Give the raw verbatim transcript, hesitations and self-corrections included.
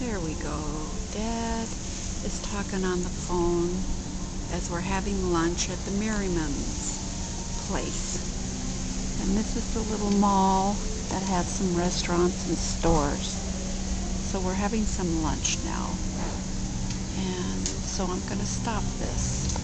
There we go. Dad is talking on the phone as we're having lunch at the Merriman's place. And this is the little mall that has some restaurants and stores. So we're having some lunch now. And so I'm going to stop this.